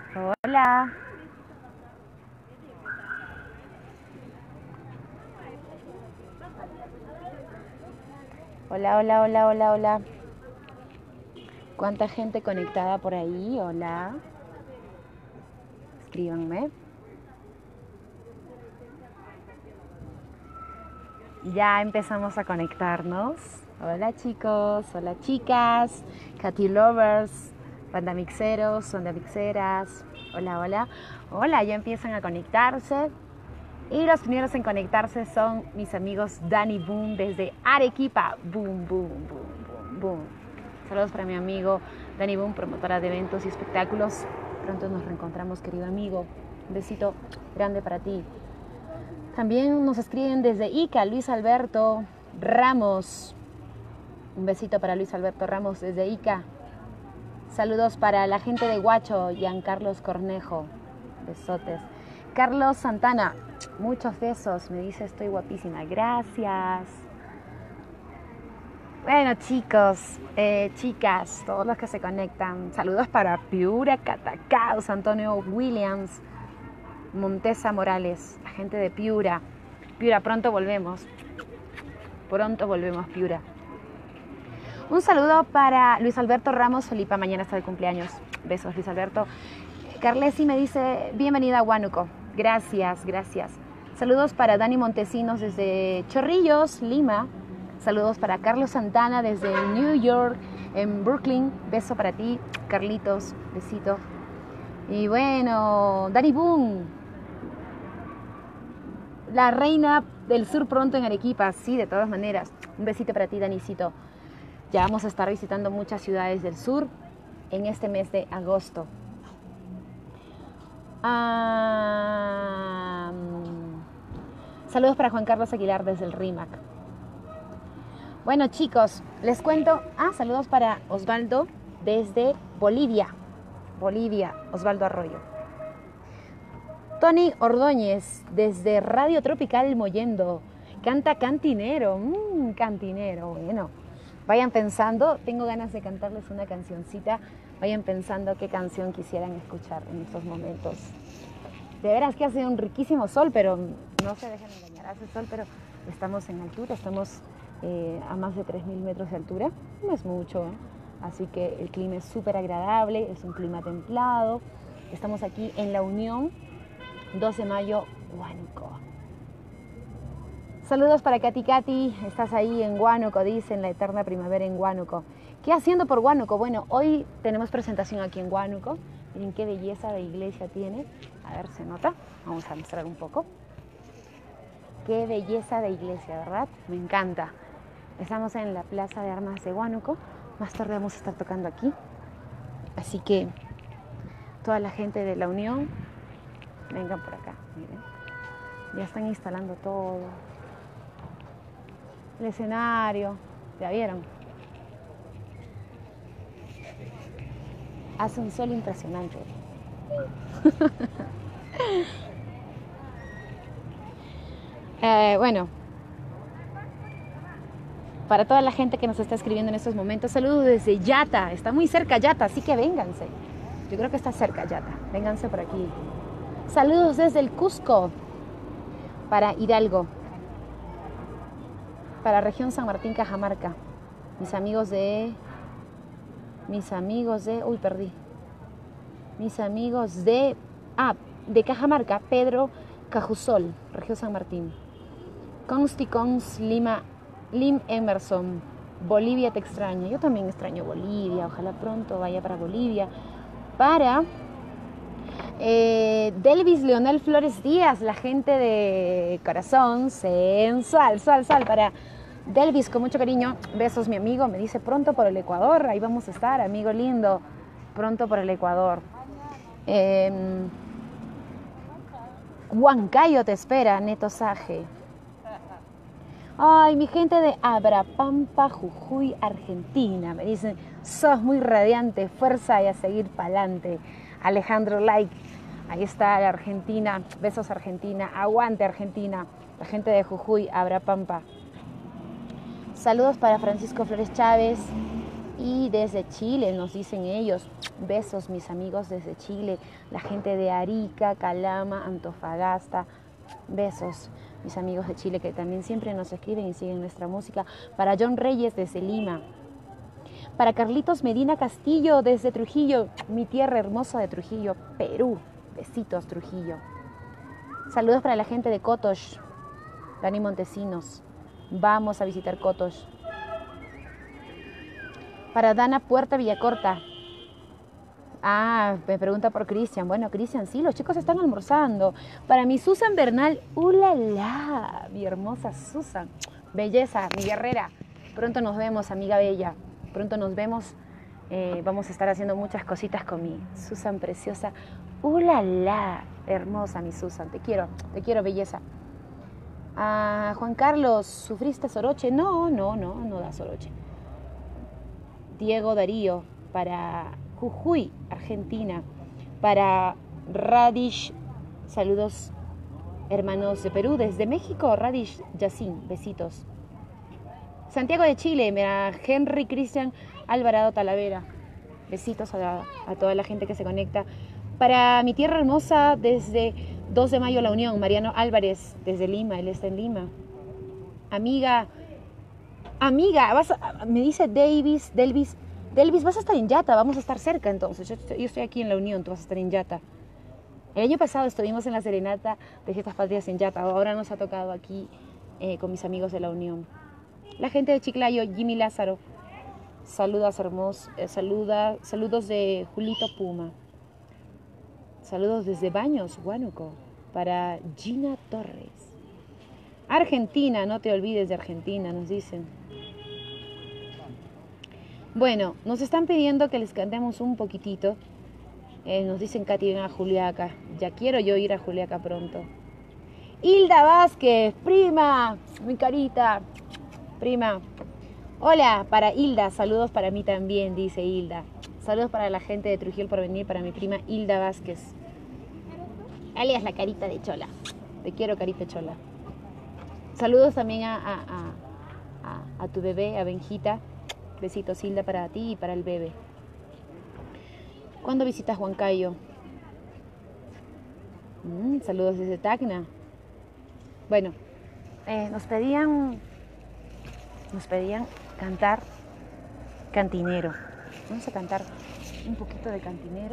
Hola. Hola, hola, hola, hola, hola. ¿Cuánta gente conectada por ahí? Hola. Escríbanme. Ya empezamos a conectarnos. Hola chicos, hola chicas, Katy Lovers, Banda Mixeros, Banda Mixeras. Hola, hola. Hola, ya empiezan a conectarse. Y los primeros en conectarse son mis amigos Dani Boom desde Arequipa. Boom, boom, boom, boom, boom. Saludos para mi amigo Dani Boom, promotora de eventos y espectáculos. Pronto nos reencontramos, querido amigo. Un besito grande para ti. También nos escriben desde Ica, Luis Alberto Ramos. Un besito para Luis Alberto Ramos desde Ica. Saludos para la gente de Huacho, Giancarlos Cornejo. Besotes. Carlos Santana, muchos besos. Me dice, estoy guapísima. Gracias. Bueno, chicos, chicas, todos los que se conectan. Saludos para Piura, Catacaos, Antonio Williams, Montesa Morales, la gente de Piura. Piura, pronto volvemos. Pronto volvemos, Piura. Un saludo para Luis Alberto Ramos Felipa, mañana está de cumpleaños. Besos, Luis Alberto. Carlesi me dice, bienvenida a Huánuco. Gracias, gracias. Saludos para Dani Montesinos desde Chorrillos, Lima. Saludos para Carlos Santana desde New York, en Brooklyn. Beso para ti, Carlitos. Besito. Y bueno, Dani Boom. La reina del sur pronto en Arequipa. Sí, de todas maneras. Un besito para ti, Danicito. Ya vamos a estar visitando muchas ciudades del sur en este mes de agosto. Saludos para Juan Carlos Aguilar desde el RIMAC. Bueno, chicos, les cuento. Saludos para Osvaldo desde Bolivia. Bolivia, Osvaldo Arroyo. Tony Ordóñez desde Radio Tropical Mollendo. Canta Cantinero. Cantinero, bueno. Vayan pensando, tengo ganas de cantarles una cancioncita. Vayan pensando qué canción quisieran escuchar en estos momentos. De veras que hace un riquísimo sol, pero no se dejen engañar. Hace sol, pero estamos en altura, estamos a más de 3.000 metros de altura. No es mucho, ¿eh? Así que el clima es súper agradable, es un clima templado. Estamos aquí en La Unión, 2 de mayo, Huánuco. Saludos para Katy. Estás ahí en Huánuco, dicen, la eterna primavera en Huánuco. ¿Qué haciendo por Huánuco? Bueno, hoy tenemos presentación aquí en Huánuco. Miren qué belleza de iglesia tiene. A ver, ¿se nota? Vamos a mostrar un poco. Qué belleza de iglesia, ¿verdad? Me encanta. Estamos en la Plaza de Armas de Huánuco. Más tarde vamos a estar tocando aquí. Así que toda la gente de La Unión, vengan por acá. Miren. Ya están instalando todo. El escenario, ¿ya vieron? Hace un sol impresionante. Bueno, para toda la gente que nos está escribiendo en estos momentos, saludos desde Yata. Está muy cerca Yata, así que vénganse. Yo creo que está cerca Yata. Vénganse por aquí. Saludos desde el Cusco para Hidalgo, para región San Martín, Cajamarca. Mis amigos de Cajamarca, Pedro Cajusol, región San Martín. Consti Lima, Lim Emerson, Bolivia te extraño. Yo también extraño Bolivia, ojalá pronto vaya para Bolivia. Para Delvis Leonel Flores Díaz, la gente de corazón sensual, para Delvis, con mucho cariño. Besos, mi amigo. Me dice pronto por el Ecuador. Ahí vamos a estar, amigo lindo. Pronto por el Ecuador. Huancayo te espera, Neto Saje. Ay, mi gente de Abrapampa, Jujuy, Argentina. Me dicen, sos muy radiante, fuerza y a seguir pa'lante. Alejandro Like, ahí está la Argentina. Besos, Argentina. Aguante, Argentina. La gente de Jujuy, Abrapampa. Saludos para Francisco Flores Chávez. Y desde Chile nos dicen ellos, besos mis amigos desde Chile, la gente de Arica, Calama, Antofagasta, besos mis amigos de Chile que también siempre nos escriben y siguen nuestra música. Para John Reyes desde Lima, para Carlitos Medina Castillo desde Trujillo, mi tierra hermosa de Trujillo, Perú, besitos Trujillo. Saludos para la gente de Cotox, Dani Montesinos, vamos a visitar Cotox. Para Dana Puerta Villacorta. Me pregunta por Cristian. Bueno, Cristian, sí, los chicos están almorzando. Para mi Susan Bernal, ¡ulala! Mi hermosa Susan. Belleza, mi guerrera. Pronto nos vemos, amiga bella. Pronto nos vemos. Vamos a estar haciendo muchas cositas con mi Susan preciosa. ¡Ulala! Hermosa, mi Susan. Te quiero, belleza. Juan Carlos, ¿sufriste soroche? No da soroche. Diego Darío, para Jujuy, Argentina, para Radish, saludos hermanos de Perú, desde México, Radish Yacín, besitos. Santiago de Chile, mira, Henry Cristian Alvarado Talavera, besitos a toda la gente que se conecta. Para mi tierra hermosa, desde 2 de mayo La Unión, Mariano Álvarez, desde Lima, él está en Lima. Amiga, me dice Delvis, vas a estar en Yata, vamos a estar cerca entonces. Yo estoy aquí en La Unión, tú vas a estar en Yata. El año pasado estuvimos en la serenata de Fiestas Patrias en Yata, ahora nos ha tocado aquí con mis amigos de La Unión. La gente de Chiclayo, Jimmy Lázaro, saludos hermosos, saludos de Julito Puma. Saludos desde Baños, Huánuco, para Gina Torres. Argentina, no te olvides de Argentina, nos dicen. Bueno, nos están pidiendo que les cantemos un poquitito. Nos dicen Katy, ven a Juliaca. Ya quiero yo ir a Juliaca pronto. Hilda Vázquez, prima, mi carita, prima. Hola, para Hilda, saludos para mí también, dice Hilda. Saludos para la gente de Trujillo por venir, para mi prima Hilda Vázquez. Alias la carita de Chola. Te quiero, carita Chola. Saludos también a tu bebé, a Benjita. Besitos, Hilda, para ti y para el bebé. ¿Cuándo visitas Huancayo? Saludos desde Tacna. Bueno, nos pedían cantar Cantinero. Vamos a cantar un poquito de Cantinero,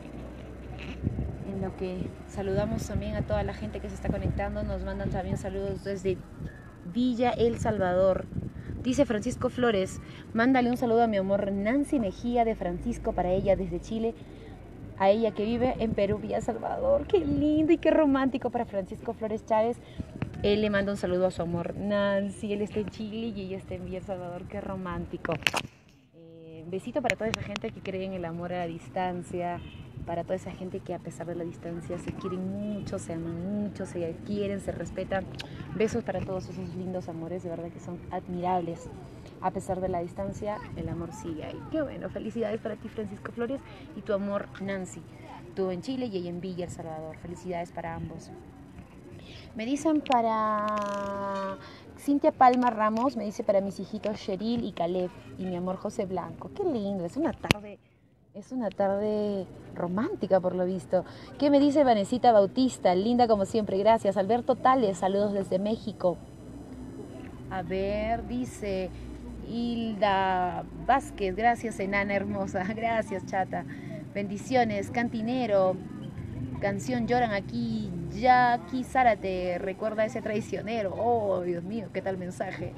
en lo que saludamos también a toda la gente que se está conectando. Nos mandan también saludos desde Villa El Salvador. Dice Francisco Flores, mándale un saludo a mi amor Nancy Mejía de Francisco, para ella desde Chile, a ella que vive en Perú, Villa El Salvador. Qué lindo y qué romántico para Francisco Flores Chávez. Él le manda un saludo a su amor Nancy, él está en Chile y ella está en Villa El Salvador. Qué romántico. Besito para toda esa gente que cree en el amor a la distancia, para toda esa gente que a pesar de la distancia se quieren mucho, se aman mucho, se quieren, se respetan. Besos para todos esos lindos amores, de verdad que son admirables. A pesar de la distancia, el amor sigue ahí. Qué bueno, felicidades para ti, Francisco Flores, y tu amor Nancy. Tú en Chile y ella en Villa El Salvador. Felicidades para ambos. Me dicen para Cintia Palma Ramos, me dice para mis hijitos Cheryl y Caleb y mi amor José Blanco. Qué lindo, es una tarde romántica por lo visto. ¿Qué me dice Vanesita Bautista? Linda como siempre, gracias. Alberto Tales, saludos desde México. A ver, dice Hilda Vázquez, gracias enana hermosa, gracias chata. Bendiciones, Cantinero, canción Lloran aquí, Jackie Zárate, recuerda a ese traicionero. Oh, Dios mío, qué tal mensaje.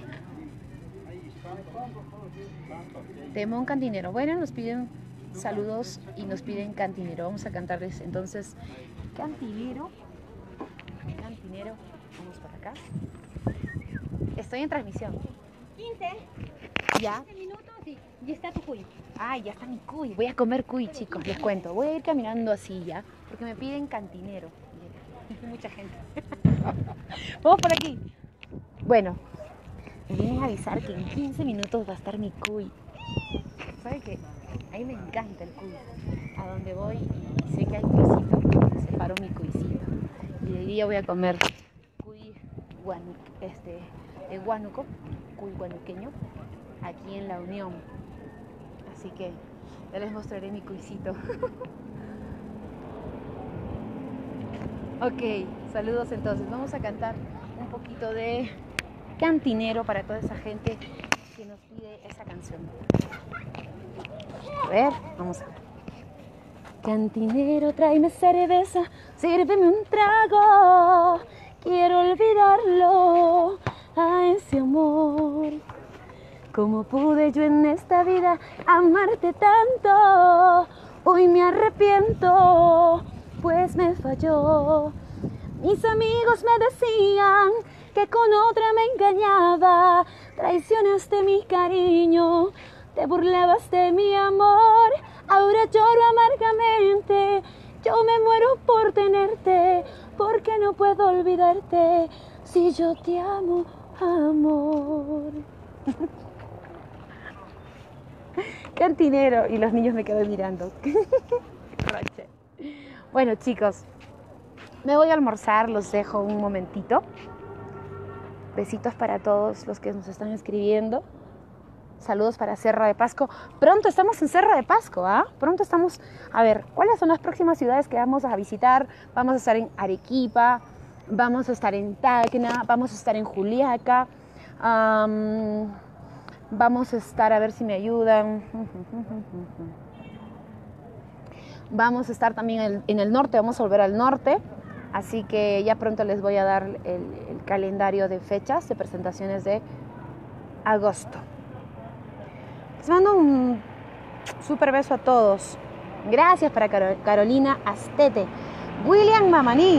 Temón Cantinero. Bueno, nos piden saludos y nos piden Cantinero. Vamos a cantarles entonces Cantinero. Vamos para acá. Estoy en transmisión. 15. ¿Ya? 15 minutos y ya está tu cuy. Ay, ya está mi cuy. Voy a comer cuy, chicos, les cuento. Voy a ir caminando así ya, porque me piden Cantinero. Mucha gente. Vamos por aquí. Bueno, me vienen a avisar que en 15 minutos va a estar mi cuy. ¿Sabe qué? A mí me encanta el cuy. A donde voy y sé que hay cuycito, separo mi cuycito. Y de día voy a comer cuy de Huánuco, cuy huanuqueño, aquí en La Unión. Así que ya les mostraré mi cuisito. Ok, saludos entonces. Vamos a cantar un poquito de Cantinero para toda esa gente que nos pide esa canción. A ver, vamos a ver. Cantinero, tráeme cerveza, sírveme un trago. Quiero olvidarlo a ese amor. ¿Cómo pude yo en esta vida amarte tanto? Hoy me arrepiento, pues me falló. Mis amigos me decían que con otra me engañaba. Traicionaste mi cariño, te burlabas de mi amor. Ahora lloro amargamente, yo me muero por tenerte, porque no puedo olvidarte si yo te amo, amor. Cantinero, y los niños me quedan mirando. Roche. Bueno, chicos, me voy a almorzar, los dejo un momentito. Besitos para todos los que nos están escribiendo. Saludos para Cerro de Pasco. Pronto estamos en Cerro de Pasco, ¿ah? Pronto estamos... A ver, ¿cuáles son las próximas ciudades que vamos a visitar? Vamos a estar en Arequipa, vamos a estar en Tacna, vamos a estar en Juliaca, vamos a estar, a ver si me ayudan. Vamos a estar también en el norte, vamos a volver al norte. Así que ya pronto les voy a dar el calendario de fechas de presentaciones de agosto. Les mando un súper beso a todos. Gracias para Carolina Astete. William Mamaní.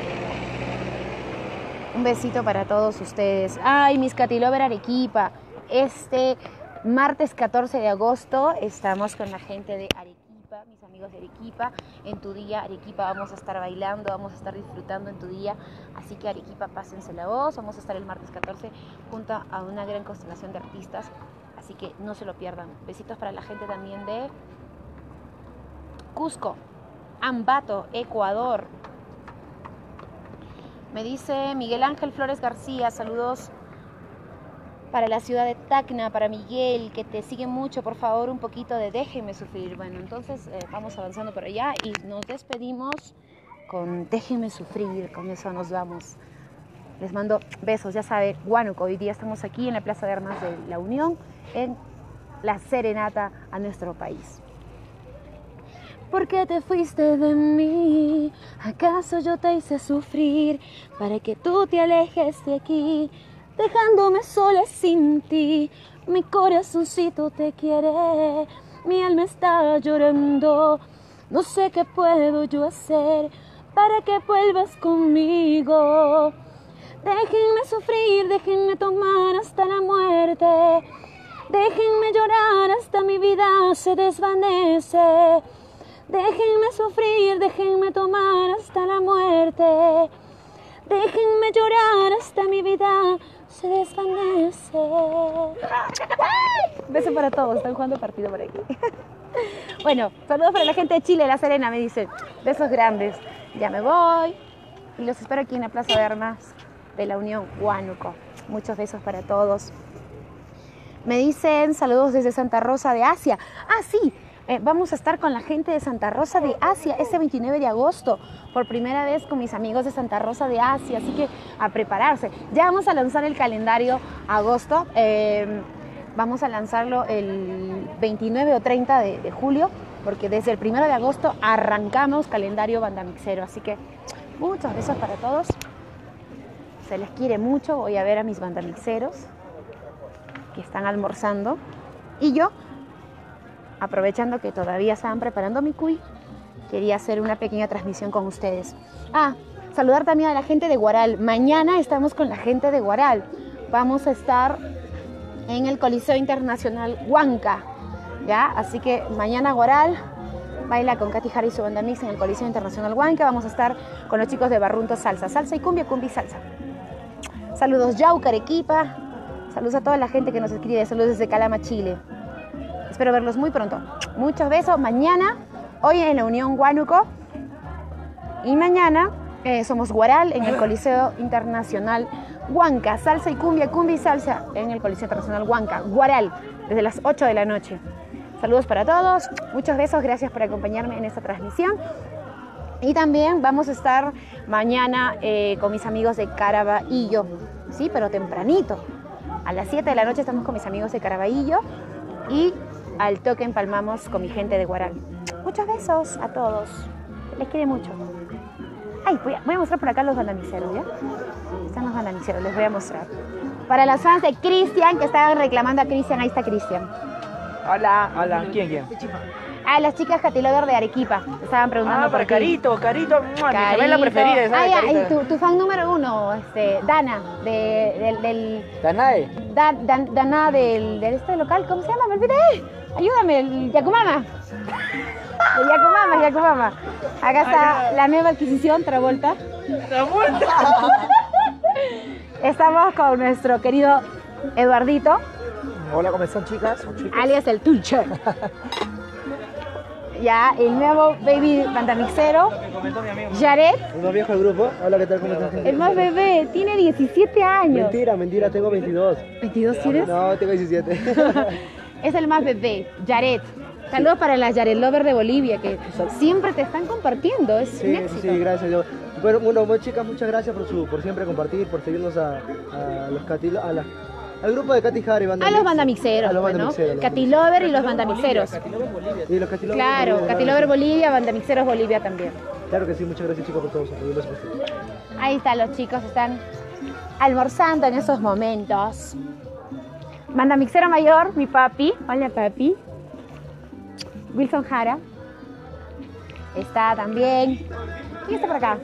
Un besito para todos ustedes. Ay, mis Catilover Arequipa. Este martes 14 de agosto estamos con la gente de Arequipa, mis amigos de Arequipa. En tu día, Arequipa, vamos a estar bailando, vamos a estar disfrutando en tu día. Así que Arequipa, pásense la voz. Vamos a estar el martes 14 junto a una gran constelación de artistas. Así que no se lo pierdan. Besitos para la gente también de Cusco, Ambato, Ecuador. Me dice Miguel Ángel Flores García, saludos para la ciudad de Tacna, para Miguel, que te sigue mucho, por favor, un poquito de Déjenme Sufrir. Bueno, entonces vamos avanzando por allá y nos despedimos con Déjenme Sufrir, con eso nos vamos. Les mando besos, ya saben, Huánuco, hoy día estamos aquí en la Plaza de Armas de la Unión, en la serenata a nuestro país. ¿Por qué te fuiste de mí? ¿Acaso yo te hice sufrir para que tú te alejes de aquí, dejándome sola sin ti? Mi corazoncito te quiere, mi alma está llorando. No sé qué puedo yo hacer para que vuelvas conmigo. Déjenme sufrir, déjenme tomar hasta la muerte. Déjenme llorar hasta mi vida se desvanece. Déjenme sufrir, déjenme tomar hasta la muerte. Déjenme llorar hasta mi vida se desvanece. Beso para todos, están jugando partido por aquí. Bueno, saludos para la gente de Chile, La Serena, me dice. Besos grandes. Ya me voy y los espero aquí en la Plaza de Armas de la Unión Huánuco. Muchos besos para todos. Me dicen saludos desde Santa Rosa de Asia. Ah, sí, vamos a estar con la gente de Santa Rosa de Asia ese 29 de agosto. Por primera vez con mis amigos de Santa Rosa de Asia. Así que a prepararse. Ya vamos a lanzar el calendario agosto. Vamos a lanzarlo el 29 o 30 de julio. Porque desde el 1 de agosto arrancamos calendario bandamixero. Así que muchos besos para todos. Se les quiere mucho. Voy a ver a mis bandamixeros que están almorzando. Y yo, aprovechando que todavía estaban preparando mi cuy, quería hacer una pequeña transmisión con ustedes. Saludar también a la gente de Huaral. Mañana estamos con la gente de Huaral. Vamos a estar en el Coliseo Internacional Huanca, ¿ya? Así que mañana Huaral baila con Katy Jara y su banda mix en el Coliseo Internacional Huanca. Vamos a estar con los chicos de Barrunto Salsa. Salsa y cumbia, cumbia y salsa. Saludos Yauca, Arequipa. Saludos a toda la gente que nos escribe. Saludos desde Calama, Chile. Espero verlos muy pronto. Muchos besos. Mañana, hoy en la Unión Huánuco. Y mañana somos Huaral en el Coliseo Internacional Huanca. Salsa y cumbia, cumbia y salsa en el Coliseo Internacional Huanca. Huaral, desde las 8 de la noche. Saludos para todos, muchos besos, gracias por acompañarme en esta transmisión. Y también vamos a estar mañana con mis amigos de Caraballo, sí, pero tempranito. A las 7 de la noche estamos con mis amigos de Caraballo y al toque empalmamos con mi gente de Guaral. Muchos besos a todos, les quiere mucho. Ay, voy a mostrar por acá los bandamiceros, ¿ya? Están los bandamiceros, les voy a mostrar. Para las fans de Cristian, que estaban reclamando a Cristian, ahí está Cristian. Hola. Hola, ¿quién? Ah, las chicas Catilover de Arequipa, estaban preguntando por ti. Carito, mi Isabela preferida, ¿sabes? Ah, ya, y tu fan número 1, Dana, del... Danae. Dana del este local, ¿cómo se llama? Me olvidé. Ayúdame, el Yacumama. El Yacumama. Acá está la nueva adquisición, Travolta. ¡Travolta! Estamos con nuestro querido Eduardito. Hola, ¿cómo están, chicas? Alias el Tunche. Ya, el nuevo baby bandamixero, Jared. El más viejo del grupo. Hola, ¿qué tal? ¿Cómo estás? El más bebé, tiene 17 años. Mentira, tengo 22. ¿22 tienes? No, tengo 17. Es el más bebé, Jared. Saludos para las Jared Lover de Bolivia, que siempre te están compartiendo, es un éxito. Sí, gracias. Bueno, chicas, muchas gracias por siempre compartir, por seguirnos al grupo de Katy Jara y A los bandamixeros, ¿no? Katy Lover y los bandamixeros. Y los Katy Lover Claro, Bolivia, Katy Lover Bolivia, bandamixeros Bolivia también. Claro que sí, muchas gracias, chicos, por todos. Ahí están los chicos, están almorzando en esos momentos. Bandamixero mayor, mi papi. Hola, papi. Wilson Jara. Está también. ¿Quién está por acá?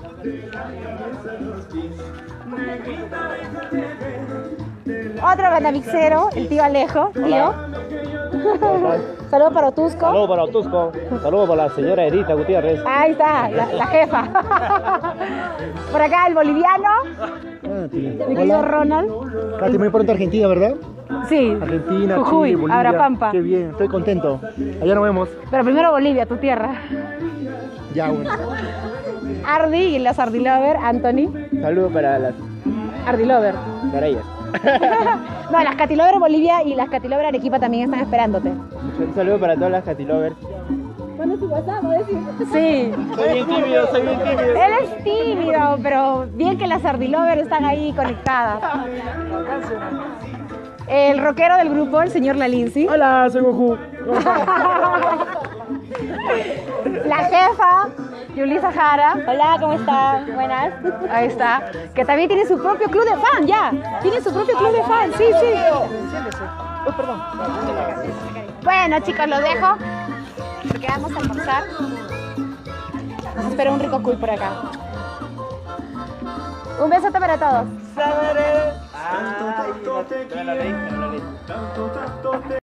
Otro bandamixero, el tío Alejo. Tío. Saludos para Otusco. Saludos para Otusco. Saludos para la señora Edita Gutiérrez. Ahí está, la jefa. Por acá el boliviano. Mi querido Ronald. Katy, muy pronto Argentina, ¿verdad? Sí. Argentina, Jujuy, Chile, Bolivia. Abrapampa. Qué bien, estoy contento. Allá nos vemos. Pero primero Bolivia, tu tierra. Ya, bueno. Ardi y las Ardilover, Anthony. Saludos para las Ardilover. para ellas. No, las Catilover Bolivia y las Catilover Arequipa también están esperándote. Un saludo para todas las Katy Lovers. ¿Cuándo es tu WhatsApp? Sí. Soy bien tímido. Él es tímido, pero bien que las Ardilover están ahí conectadas. El rockero del grupo, el señor Lalinsi. Hola, soy Goku. La jefa, Yulisa Jara. Hola, ¿cómo está? Buenas. Ahí está. Que también tiene su propio club de fan, ya. Tiene su propio club de fan, sí. Bueno, chicos, los dejo. Porque vamos a almorzar. Nos espera un rico cuy por acá. Un besote para todos.